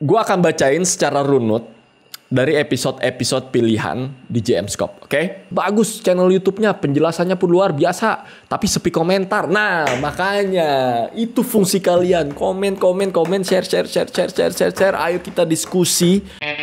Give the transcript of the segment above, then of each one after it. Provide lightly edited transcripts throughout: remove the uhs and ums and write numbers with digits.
Gue akan bacain secara runut dari episode-episode pilihan di JMscope, oke? Bagus channel YouTube-nya, penjelasannya pun luar biasa, tapi sepi komentar. Nah, makanya itu fungsi kalian. Komen, share. Ayo kita diskusi.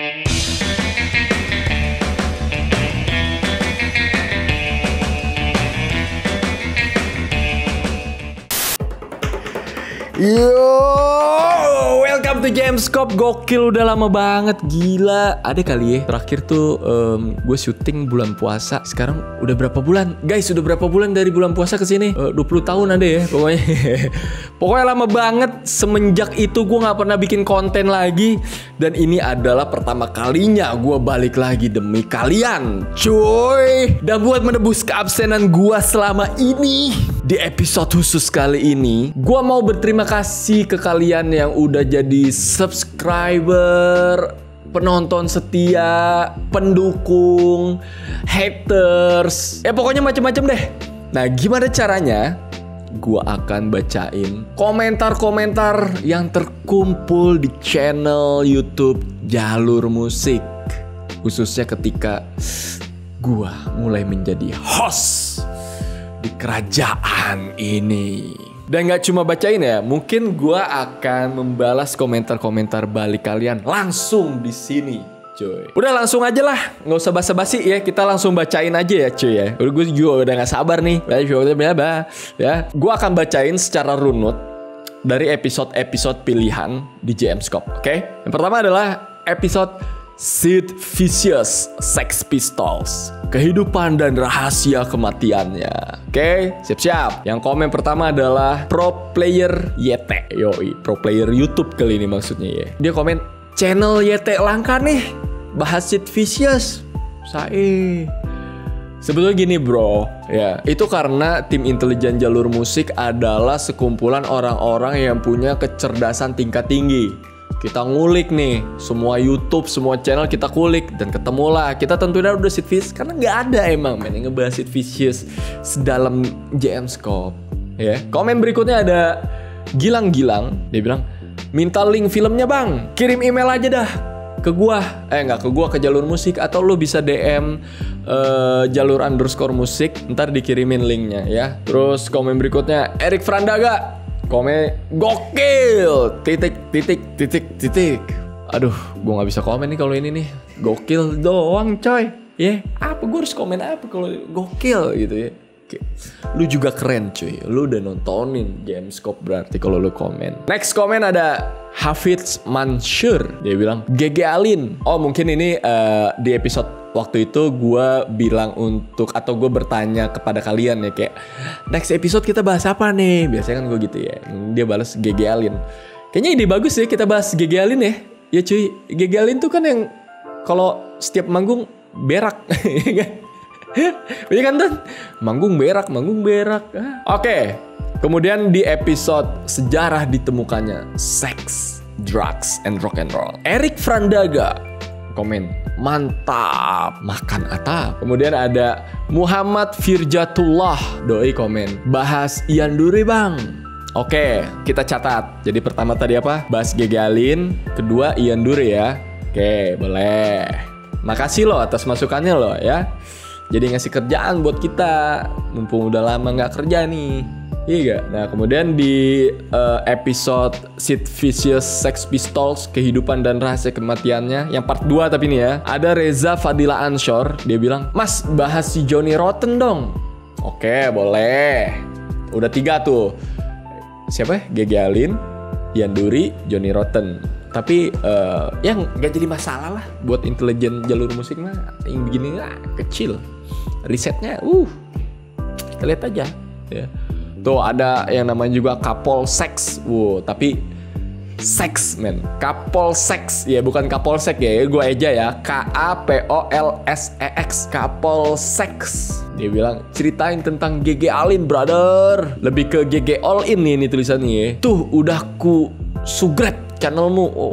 Yo, welcome to JMscope. Gokil, udah lama banget, gila. Ada kali ya, terakhir tuh gue syuting bulan puasa. Sekarang udah berapa bulan? Guys, udah berapa bulan dari bulan puasa ke sini? 20 tahun ada ya pokoknya. Pokoknya lama banget. Semenjak itu gue gak pernah bikin konten lagi. Dan ini adalah pertama kalinya gue balik lagi demi kalian, cuy. Dan buat menebus keabsenan gue selama ini, di episode khusus kali ini, gue mau berterima kasih ke kalian yang udah jadi subscriber, penonton setia, pendukung, haters, ya pokoknya macam-macam deh. Nah, gimana caranya? Gua akan bacain komentar-komentar yang terkumpul di channel YouTube Jalur Musik, khususnya ketika gua mulai menjadi host di kerajaan ini. Dan gak cuma bacain ya, mungkin gua akan membalas komentar-komentar balik kalian langsung di sini, cuy. Udah langsung aja lah, nggak usah basa-basi ya, kita langsung bacain aja ya, cuy ya. Gue juga udah gak sabar nih. Ya, gua akan bacain secara runut dari episode-episode pilihan di JMscope, oke? Yang pertama adalah episode Sid Vicious, Sex Pistols, kehidupan dan rahasia kematiannya. Oke, siap-siap. Yang komen pertama adalah Pro Player YT. Yoi, Pro Player YouTube kali ini maksudnya ya. Dia komen, channel YT langka nih, bahas Sid Vicious. Sebetulnya gini bro, ya itu karena tim intelijen Jalur Musik adalah sekumpulan orang-orang yang punya kecerdasan tingkat tinggi. Kita ngulik nih, semua YouTube, semua channel kita kulik. Dan ketemulah, kita tentunya udah Sid Vicious. Karena gak ada emang men yang ngebahas Sid Vicious sedalam JMscope ya. Komen berikutnya ada Gilang-Gilang. Dia bilang, minta link filmnya bang, kirim email aja dah ke gua. Nggak ke gua, ke Jalur Musik. Atau lu bisa DM jalur_musik, ntar dikirimin linknya ya. Terus komen berikutnya Erik Frandaga. Komen gokil, titik. Aduh, gue gak bisa komen nih kalau ini nih. Gokil doang coy. Apa gue harus komen apa kalau gokil gitu ya. Lu juga keren cuy. Lu udah nontonin JMscope berarti kalau lu komen. Next komen ada Hafiz Mansur. Dia bilang GG Alin. Oh mungkin ini di episode waktu itu gue bilang untuk, atau gue bertanya kepada kalian ya, kayak next episode kita bahas apa nih. Biasanya kan gue gitu ya. Dia balas GG Alin. Kayaknya ide bagus ya kita bahas GG Alin ya. Ya cuy, GG Alin tuh kan yang kalau setiap manggung berak. Iya kan tuh, manggung berak. Oke. Kemudian di episode sejarah ditemukannya Sex, Drugs, and Rock and Roll, Erik Frandaga komen, mantap, makan atap. Kemudian ada Muhammad Firjatullah Doi komen, bahas Ian Dury bang. Oke, kita catat. Jadi pertama tadi apa? Bahas GG Alin. Kedua Ian Dury ya. Oke, boleh. Makasih loh atas masukannya loh ya. Jadi ngasih kerjaan buat kita, mumpung udah lama gak kerja nih. Iya gak? Nah kemudian di episode Sid Vicious, Sex Pistols, kehidupan dan rahasia kematiannya, yang part 2 tapi ini ya, ada Reza Fadila Anshor. Dia bilang, mas bahas si Johnny Rotten dong. Oke boleh. Udah 3 tuh. Siapa ya? GG Alin, Ian Dury, Johnny Rotten. Tapi yang gak jadi masalah lah. Buat intelijen Jalur Musik mah yang begini kecil. Risetnya kita lihat aja ya. Tuh ada yang namanya juga Kapol Sex. Tapi Sex men, Kapol Sex ya, bukan Kapolsek ya. Gue aja ya, KAPOLSEX, Kapol Sex. Dia bilang ceritain tentang GG Alin brother. Lebih ke GG All In nih tulisannya ya. Tuh udah ku sugret channelmu. Oh,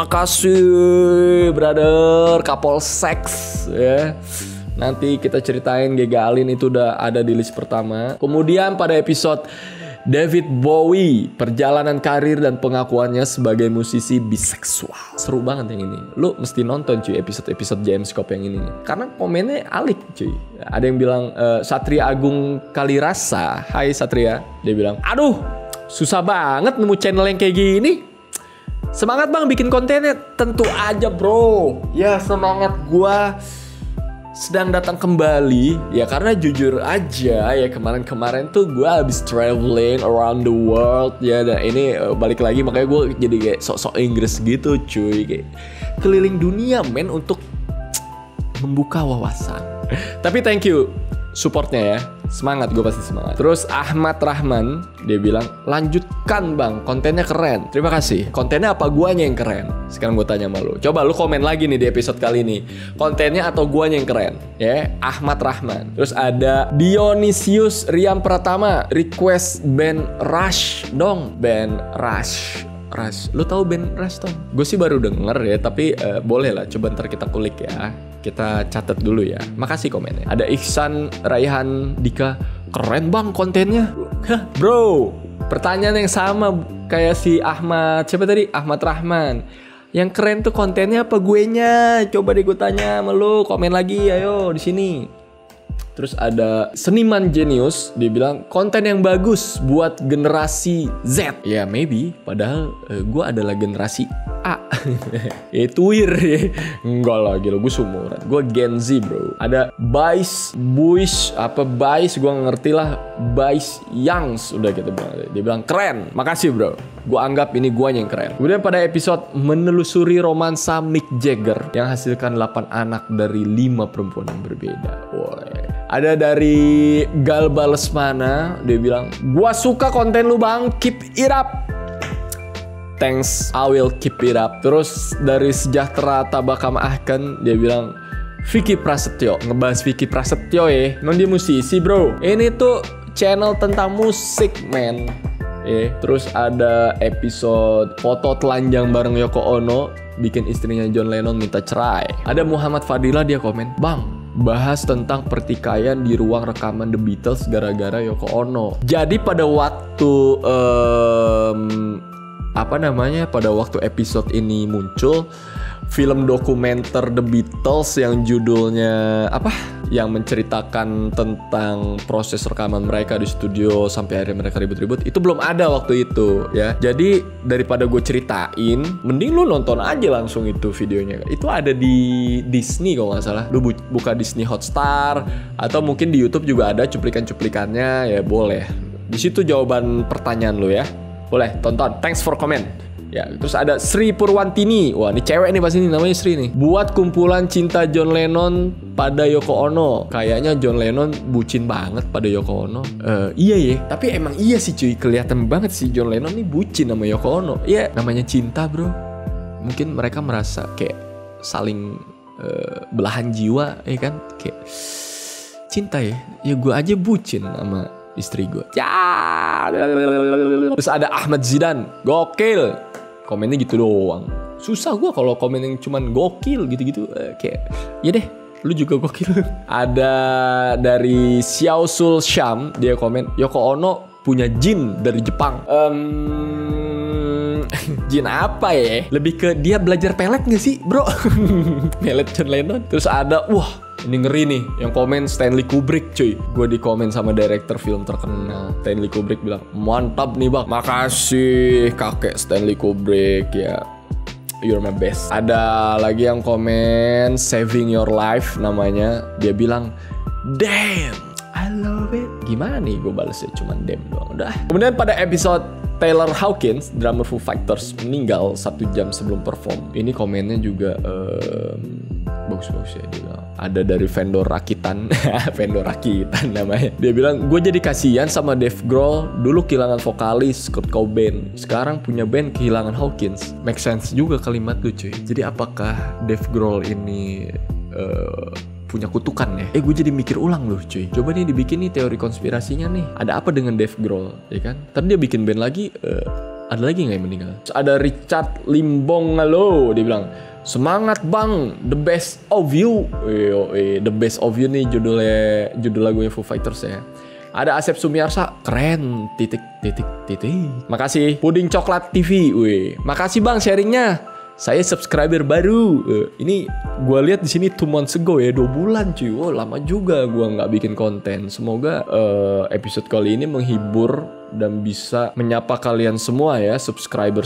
makasih brother Kapol Sex ya. Nanti kita ceritain GG Alin itu udah ada di list pertama. Kemudian pada episode David Bowie, perjalanan karir dan pengakuannya sebagai musisi biseksual. Seru banget yang ini. Lu mesti nonton cuy episode-episode Gamescope yang ini. Karena komennya alik cuy. Ada yang bilang Satria Agung Kalirasa. Hai Satria. Dia bilang, aduh susah banget nemu channel yang kayak gini. Semangat bang bikin kontennya. Tentu aja bro. Ya semangat gua sedang datang kembali ya, karena jujur aja ya kemarin tuh gue habis traveling around the world ya, dan ini balik lagi makanya gue jadi kayak sok-sok Inggris gitu cuy, kayak keliling dunia men untuk membuka wawasan. Tapi thank you supportnya ya, semangat, gue pasti semangat. Terus Ahmad Rahman dia bilang, lanjutkan bang, kontennya keren. Terima kasih. Kontennya apa guanya yang keren? Sekarang gue tanya sama lu. Coba lu komen lagi nih di episode kali ini, kontennya atau guanya yang keren? Ya, Ahmad Rahman. Terus ada Dionysius Riam Pratama, request band Rush dong. Band Rush. Lu tahu band Rush dong? Gue sih baru denger ya, tapi boleh lah, coba ntar kita kulik ya. Kita catat dulu ya. Makasih komennya. Ada Iksan Raihan Dika, keren bang kontennya. Hah, bro, pertanyaan yang sama kayak si Ahmad, siapa tadi? Ahmad Rahman. Yang keren tuh kontennya apa guenya? Coba deh gue tanya sama lu, komen lagi ayo di sini. Terus ada Seniman Genius, dia bilang konten yang bagus buat generasi Z. Ya maybe, padahal gue adalah generasi A. Itu weird ya. Enggak lah, gila gue seumuran. Gue Gen Z bro. Ada Bais, gue gak ngerti lah. Bais Youngs, udah gitu bilang. Dia bilang keren, makasih bro. Gue anggap ini guanya yang keren. Kemudian pada episode menelusuri romansa Mick Jagger yang hasilkan 8 anak dari 5 perempuan yang berbeda. Woy. Ada dari Galba Lesmana, dia bilang, gua suka konten lu bang, keep it up. Thanks, I will keep it up. Terus dari Sejahtera Tabakam Ahken, dia bilang, Vicky Prasetyo, ngebahas Vicky Prasetyo ya. Non dia musisi bro. Ini tuh channel tentang musik men. Terus ada episode foto telanjang bareng Yoko Ono, bikin istrinya John Lennon minta cerai. Ada Muhammad Fadila, dia komen, bang, bahas tentang pertikaian di ruang rekaman The Beatles gara-gara Yoko Ono. Jadi pada waktu pada waktu episode ini muncul, film dokumenter The Beatles yang judulnya yang menceritakan tentang proses rekaman mereka di studio sampai akhirnya mereka ribut-ribut, itu belum ada waktu itu ya. Jadi daripada gue ceritain, mending lu nonton aja langsung itu videonya. Itu ada di Disney kalau nggak salah. Lu buka Disney Hotstar atau mungkin di YouTube juga ada cuplikan-cuplikannya ya, boleh. Di situ jawaban pertanyaan lu ya. Boleh tonton. Thanks for comment. Ya, terus ada Sri Purwantini. Wah, ini cewek nih pas ini, namanya Sri nih. Buat kumpulan cinta John Lennon pada Yoko Ono. Kayaknya John Lennon bucin banget pada Yoko Ono. Iya ya. Tapi emang iya sih cuy, kelihatan banget sih John Lennon nih bucin sama Yoko Ono. Iya, namanya cinta bro. Mungkin mereka merasa kayak saling belahan jiwa, ya kan? Kayak cinta ya. Ya gue aja bucin sama istri gue. Ya. Terus ada Ahmad Zidan, gokil. Komennya gitu doang. Susah gue kalau komen yang cuman gokil gitu-gitu. Kayak ya deh, lu juga gokil. Ada dari Xiao Sul Syam, dia komen, Yoko Ono punya jin dari Jepang. Jin apa ya? Lebih ke dia belajar pelet gak sih bro? Pelet John Lennon. Terus ada, ini ngeri nih, yang komen Stanley Kubrick cuy. Gue di komen sama director film terkenal. Stanley Kubrick bilang, mantap nih bang. Makasih kakek Stanley Kubrick ya. You're my best. Ada lagi yang komen Saving Your Life namanya. Dia bilang, damn, I love it. Gimana nih gue balesnya, cuman damn doang. Udah. Kemudian pada episode Taylor Hawkins, drummer Foo Fighters, meninggal 1 jam sebelum perform. Ini komennya juga bagus-bagus ya. Dia bilang, ada dari vendor rakitan. Vendor rakitan namanya. Dia bilang, gue jadi kasihan sama Dave Grohl. Dulu kehilangan vokalis Kurt Cobain, sekarang punya band kehilangan Hawkins. Make sense juga kalimat lu cuy. Jadi apakah Dave Grohl ini punya kutukan ya? Gue jadi mikir ulang loh cuy. Coba nih dibikin nih teori konspirasinya nih. Ada apa dengan Dave Grohl, ya kan? Tadi dia bikin band lagi, ada lagi nggak yang meninggal? Terus ada Richard Limbong, halo. Dia bilang, semangat bang, the best of you. The best of you nih judul lagunya Foo Fighters ya. Ada Asep Sumiarsa, keren, titik. Makasih. Puding Coklat TV, weh. Makasih bang sharingnya. Saya subscriber baru. Ini gue lihat di sini 2 months ago ya, 2 bulan cuy. Wow, lama juga gue nggak bikin konten. Semoga episode kali ini menghibur dan bisa menyapa kalian semua ya, subscriber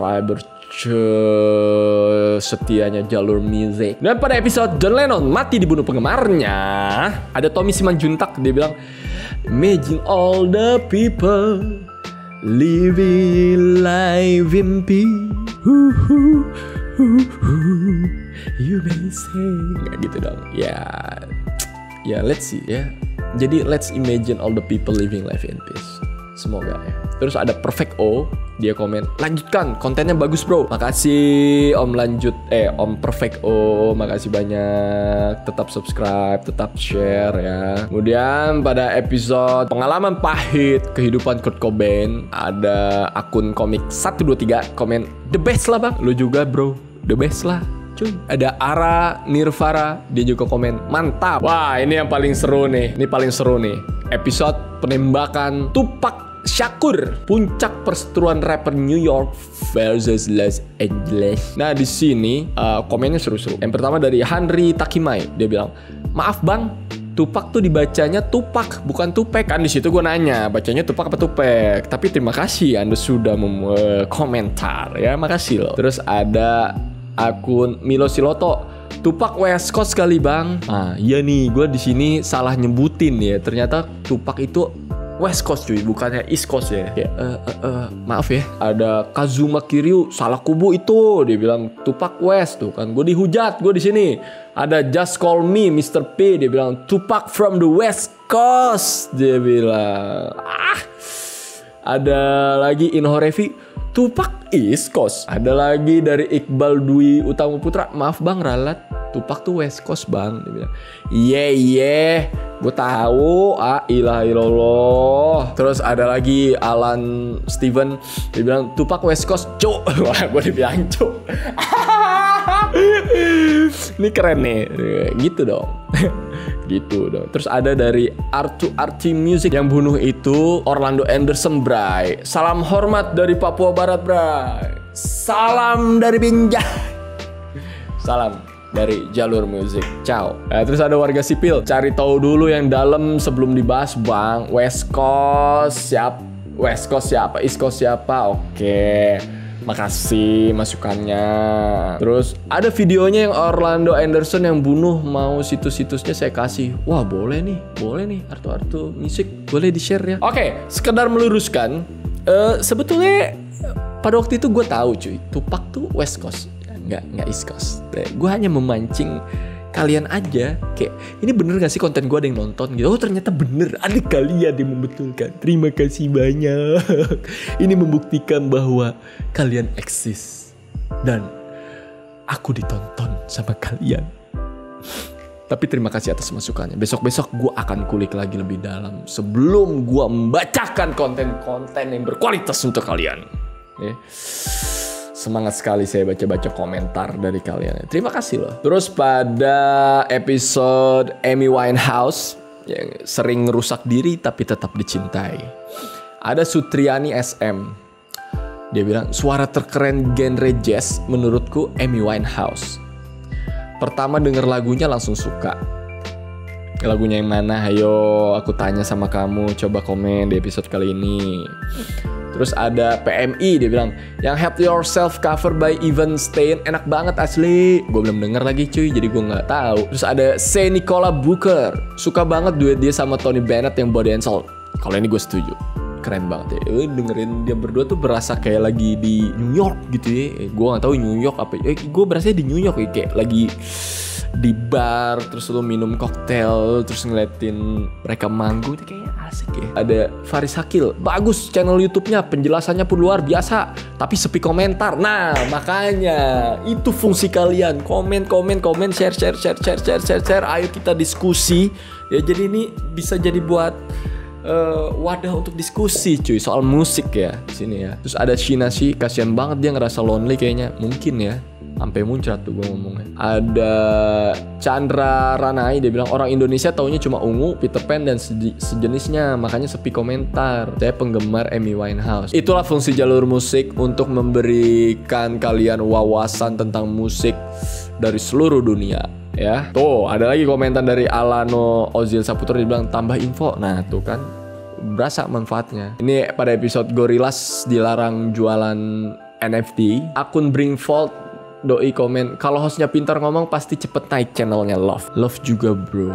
setianya Jalur Music. Dan pada episode John Lennon mati dibunuh penggemarnya, ada Tommy Simanjuntak, dia bilang, imagine all the people living life in peace. You may say, nggak gitu dong. Ya let's see ya. Jadi let's imagine all the people living life in peace. Semoga ya. Terus ada Perfect O, dia komen, lanjutkan, kontennya bagus bro. Makasih Om Perfect O, makasih banyak. Tetap subscribe, tetap share ya. Kemudian pada episode pengalaman pahit kehidupan Kurt Cobain, ada akun komik 123 komen, the best lah bang. Lu juga bro, the best lah cuy. Ada Ara Nirvara, dia juga komen, mantap. Wah, ini yang paling seru nih. Ini paling seru nih. Episode penembakan Tupac Shakur, puncak perseteruan rapper New York versus Los Angeles. Nah di sini komennya seru-seru. Yang pertama dari Henry Takimai, dia bilang, maaf bang, Tupac tuh dibacanya Tupac bukan Tupek. Kan di situ gue nanya bacanya Tupac apa Tupek. Tapi terima kasih Anda sudah komentar ya, makasih loh. Terus ada akun Milo Siloto, Tupac West Coast kali bang. Iya nih, gue di sini salah nyebutin ya. Ternyata Tupac itu West Coast cuy, bukannya East Coast ya. Maaf ya. Ada Kazuma Kiryu, salah kubu itu. Dia bilang Tupac West tuh kan. Gue dihujat, gue di sini. Ada Just Call Me Mr. P, dia bilang Tupac from the West Coast. Dia bilang Ada lagi Inhorevi, Tupac East Coast. Ada lagi dari Iqbal Dwi Utama Putra, maaf bang ralat, Tupac tuh West Coast bang. Dia bilang iya gue tahu, ilaha illallah. Terus ada lagi Alan Steven, dia bilang Tupac West Coast cuk. Wah gue dibilang cuk. Ini keren nih. Gitu dong. Gitu dong. Terus ada dari Arti Music, yang bunuh itu Orlando Anderson bray. Salam hormat dari Papua Barat bray. Salam dari Binjai. Salam dari Jalur Music. Ciao. Terus ada warga sipil, cari tahu dulu yang dalam sebelum dibahas bang. West Coast siapa? East Coast siapa? Oke. Makasih masukannya. Terus ada videonya yang Orlando Anderson yang bunuh, mau situs-situsnya saya kasih. Wah boleh nih Artu Music, boleh di share ya. Oke, sekedar meluruskan, sebetulnya pada waktu itu gue tahu cuy, Tupac tuh West Coast, nggak East Coast. Gue hanya memancing kalian aja, kayak ini bener gak sih konten gue ada yang nonton gitu. Oh ternyata bener, ada kalian yang membetulkan. Terima kasih banyak. Ini membuktikan bahwa kalian eksis dan aku ditonton sama kalian. Tapi terima kasih atas masukannya. Besok-besok gue akan kulik lagi lebih dalam sebelum gue membacakan konten-konten yang berkualitas untuk kalian. Semangat sekali saya baca-baca komentar dari kalian. Terima kasih loh. Terus pada episode Amy Winehouse yang sering ngerusak diri tapi tetap dicintai, ada Sutriani SM. Dia bilang suara terkeren genre jazz menurutku Amy Winehouse. Pertama denger lagunya langsung suka. Lagunya yang mana? Ayo aku tanya sama kamu. Coba komen di episode kali ini. Terus ada PMI, dia bilang yang Help Yourself cover by Even Stein enak banget asli. Gue belum denger lagi cuy, jadi gue nggak tahu. Terus ada C. Nicola Booker, suka banget duet dia sama Tony Bennett yang Body and Soul. Kalau ini gue setuju, keren banget ya. Dengerin dia berdua tuh berasa kayak lagi di New York gitu ya. Gue nggak tahu New York apa. Gue berasa di New York ya, kayak lagi di bar terus lu minum koktail terus ngeliatin mereka manggung itu kayaknya asik ya. Ada Faris Hakil, bagus channel YouTube-nya, penjelasannya pun luar biasa tapi sepi komentar. Nah makanya itu fungsi kalian, komen, share, ayo kita diskusi ya. Jadi ini bisa jadi buat wadah untuk diskusi cuy soal musik ya di sini ya. Terus ada Shinashi, kasihan banget dia ngerasa lonely kayaknya, mungkin ya. Sampai muncrat tuh gue ngomongnya. Ada Chandra Ranai, dia bilang orang Indonesia taunya cuma Ungu, Peter Pan dan sejenisnya, makanya sepi komentar. Saya penggemar Amy Winehouse. Itulah fungsi jalur musik untuk memberikan kalian wawasan tentang musik dari seluruh dunia. Ya, tuh ada lagi komentar dari Alano Ozil Saputra, dia bilang tambah info. Nah tuh kan berasa manfaatnya. Ini pada episode Gorillaz dilarang jualan NFT. Akun Bringfold doi komen, kalau hostnya pintar ngomong pasti cepet naik channelnya Love juga bro.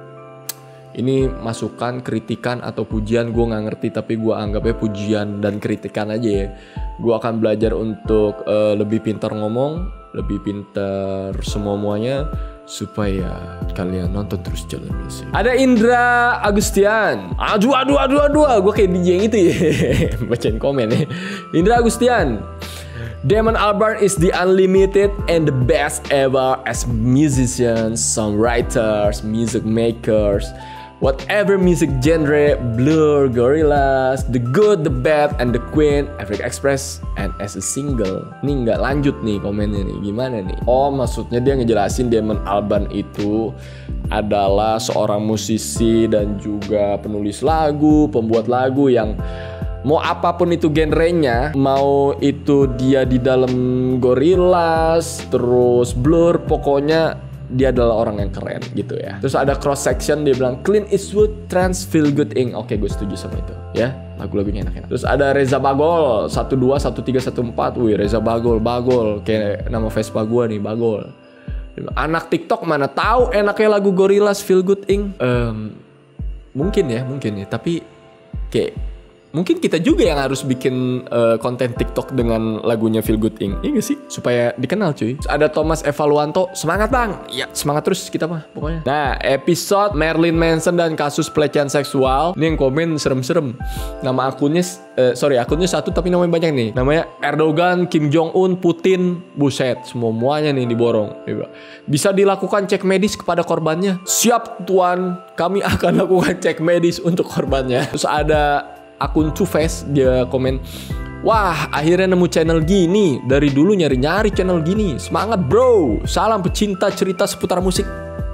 Ini masukan, kritikan atau pujian gue nggak ngerti, tapi gue anggapnya pujian dan kritikan aja ya. Gue akan belajar untuk lebih pintar ngomong, lebih pintar semuanya supaya kalian nonton terus Jalur Musik. Ada Indra Agustian. Aduh, gue kayak DJ yang itu ya. Bacain komen ya. Indra Agustian. Damon Albarn is the unlimited and the best ever as musicians, songwriters, music makers, whatever music genre, Blur, Gorillaz, The Good, The Bad, and The Queen, Africa Express, and as a single. Ini nggak lanjut nih komennya nih, gimana nih? Oh, maksudnya dia ngejelasin Damon Albarn itu adalah seorang musisi dan juga penulis lagu, pembuat lagu yang mau apapun itu genrenya, mau itu dia di dalam Gorillaz, terus Blur, pokoknya dia adalah orang yang keren gitu ya. Terus ada cross section, dia bilang Clint Eastwood, Trans, Feel Good Inc. Oke, gue setuju sama itu ya, lagu-lagunya enak-enak. Terus ada Reza Bagol 121314. Wih, Reza Bagol kayak nama Vespa gue nih, Bagol. Anak TikTok mana tahu enaknya lagu Gorillaz, Feel Good Inc. Mungkin ya, tapi kayak mungkin kita juga yang harus bikin konten TikTok dengan lagunya Feel Good Inc. Iya gak sih? Supaya dikenal cuy. Terus ada Thomas Evaluanto, semangat bang. Ya semangat terus kita mah pokoknya. Nah, episode Marilyn Manson dan kasus pelecehan seksual. Ini yang komen serem-serem. Nama akunnya akunnya satu tapi namanya banyak nih. Namanya Erdogan, Kim Jong Un, Putin. Buset, semuanya nih diborong. Bisa dilakukan cek medis kepada korbannya. Siap tuan, kami akan lakukan cek medis untuk korbannya. Terus ada akun Two Face, dia komen, wah akhirnya nemu channel gini, dari dulu nyari-nyari channel gini, semangat bro, salam pecinta cerita seputar musik.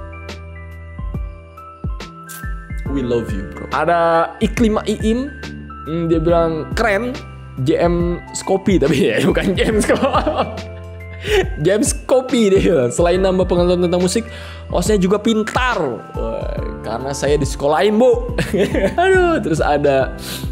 We love you bro. Ada Iklima Iim, dia bilang keren, JM Skopi, tapi ya bukan James Skopi. James Kopi deh. Selain nambah pengetahuan tentang musik, hostnya juga pintar. Wah, karena saya disekolahin bu. Aduh. Terus ada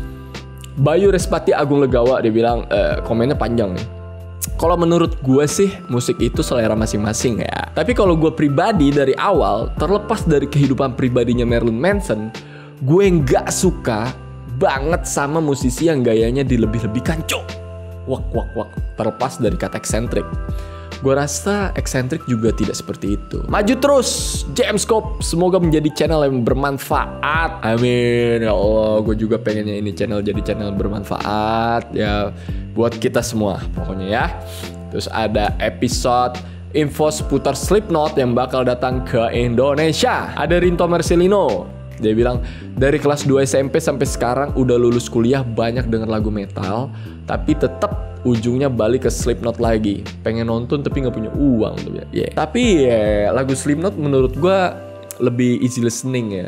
Bayu Respati Agung Legawa, dia bilang komennya panjang nih. Kalau menurut gue sih musik itu selera masing-masing ya. Tapi kalau gue pribadi dari awal, terlepas dari kehidupan pribadinya Marilyn Manson, gue nggak suka banget sama musisi yang gayanya dilebih-lebihkan cok. Wak. Terlepas dari kata eksentrik, gue rasa eksentrik juga tidak seperti itu. Maju terus Jamscope, semoga menjadi channel yang bermanfaat. Amin ya Allah. Gue juga pengennya ini channel jadi channel bermanfaat ya buat kita semua pokoknya ya. Terus ada episode info seputar Slipknot yang bakal datang ke Indonesia. Ada Rinto Marcelino, dia bilang dari kelas 2 SMP sampai sekarang udah lulus kuliah banyak denger lagu metal, tapi tetap ujungnya balik ke Slipknot lagi. Pengen nonton tapi nggak punya uang tuh ya. Tapi ya, lagu Slipknot menurut gue lebih easy listening ya.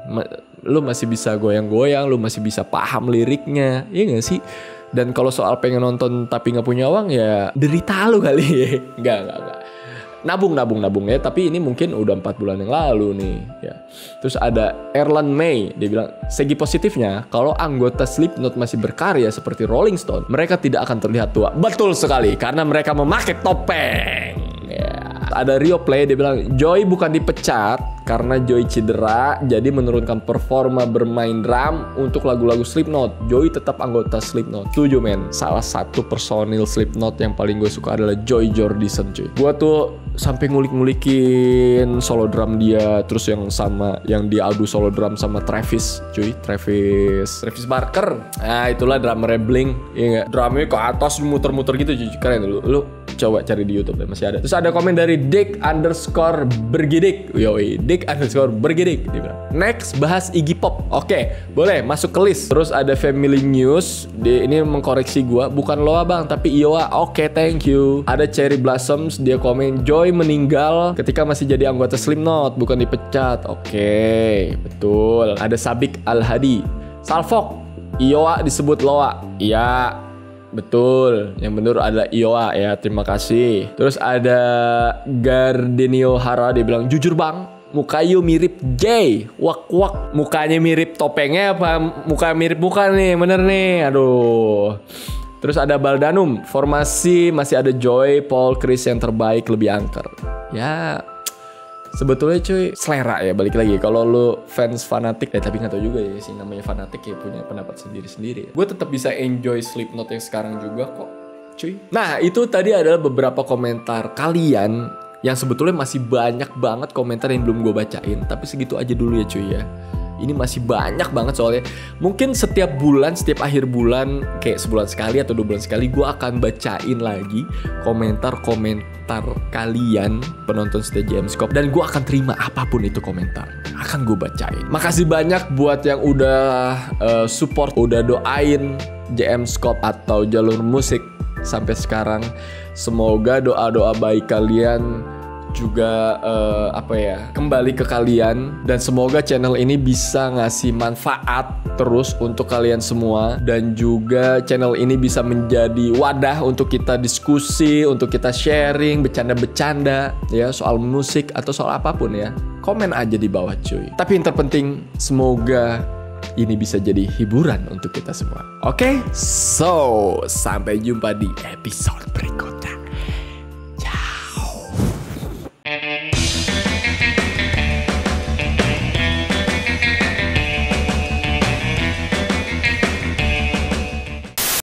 Lu masih bisa goyang-goyang, lu masih bisa paham liriknya, iya nggak sih? Dan kalau soal pengen nonton tapi nggak punya uang ya derita lu kali ya. Nggak. Nabung ya, tapi ini mungkin udah 4 bulan yang lalu nih ya. Terus ada Erland May, dia bilang segi positifnya kalau anggota Slipknot masih berkarya seperti Rolling Stone, mereka tidak akan terlihat tua. Betul sekali, karena mereka memakai topeng ya. Ada Rio Play, dia bilang Joy bukan dipecat karena Joy cedera, jadi menurunkan performa bermain drum untuk lagu-lagu Slipknot. Joy tetap anggota Slipknot. Setuju men. Salah satu personil Slipknot yang paling gue suka adalah Joy Jordison cuy. Gue tuh sampai ngulik-ngulikin solo drum dia, terus yang diadu solo drum sama Travis Barker. Nah itulah drummer Blink, iya nggak? Drumnya ke atas muter-muter gitu cuy, keren lu Coba cari di YouTube deh, masih ada. Terus ada komen dari Dick_bergidik. Yoi, Dick_bergidik. Dia bilang, next bahas Iggy Pop. Oke, boleh masuk ke list. Terus ada Family News. Ini mengkoreksi gua, bukan Loa bang, tapi Iowa. Oke, thank you. Ada Cherry Blossoms, dia komen Joy meninggal ketika masih jadi anggota Slipknot, bukan dipecat. Oke, betul. Ada Sabik Al-Hadi. Salfok, Iowa disebut Loa. Iya, betul. Yang benar adalah Iowa ya. Terima kasih. Terus ada Gardenio Hara, dia bilang jujur bang, mukayu mirip Jay. Wak. Mukanya mirip topengnya apa muka mirip muka nih? Bener nih. Aduh. Terus ada Baldanum, formasi masih ada Joy, Paul, Chris yang terbaik, lebih angker. Ya, sebetulnya cuy, selera ya, balik lagi. Kalau lu fans fanatik, tapi nggak tahu juga ya sih, namanya fanatik ya, punya pendapat sendiri-sendiri. Gue tetap bisa enjoy Slipknot yang sekarang juga kok, cuy. Nah, itu tadi adalah beberapa komentar kalian yang sebetulnya masih banyak banget komentar yang belum gue bacain. Tapi segitu aja dulu ya cuy ya. Ini masih banyak banget soalnya. Mungkin setiap bulan, setiap akhir bulan, kayak sebulan sekali atau 2 bulan sekali, gue akan bacain lagi komentar-komentar kalian penonton setia JMscope. Dan gue akan terima apapun itu komentar, akan gue bacain. Makasih banyak buat yang udah support, udah doain JMscope atau jalur musik sampai sekarang. Semoga doa-doa baik kalian juga kembali ke kalian, dan semoga channel ini bisa ngasih manfaat terus untuk kalian semua, dan juga channel ini bisa menjadi wadah untuk kita diskusi, untuk kita sharing, bercanda-bercanda ya soal musik atau soal apapun ya. Komen aja di bawah cuy. Tapi yang terpenting semoga ini bisa jadi hiburan untuk kita semua. Oke? So, sampai jumpa di episode berikutnya.